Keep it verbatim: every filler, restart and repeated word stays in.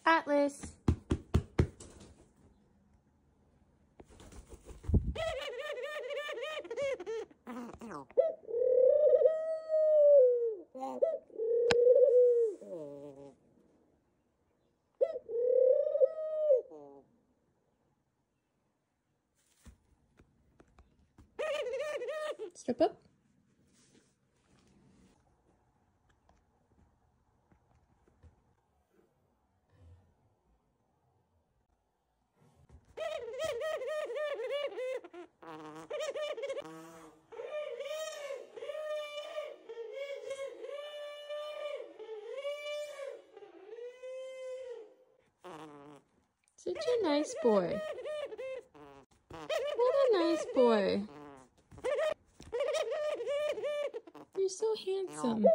Atlas. Strip up. Such a nice boy. What a nice boy. You're so handsome.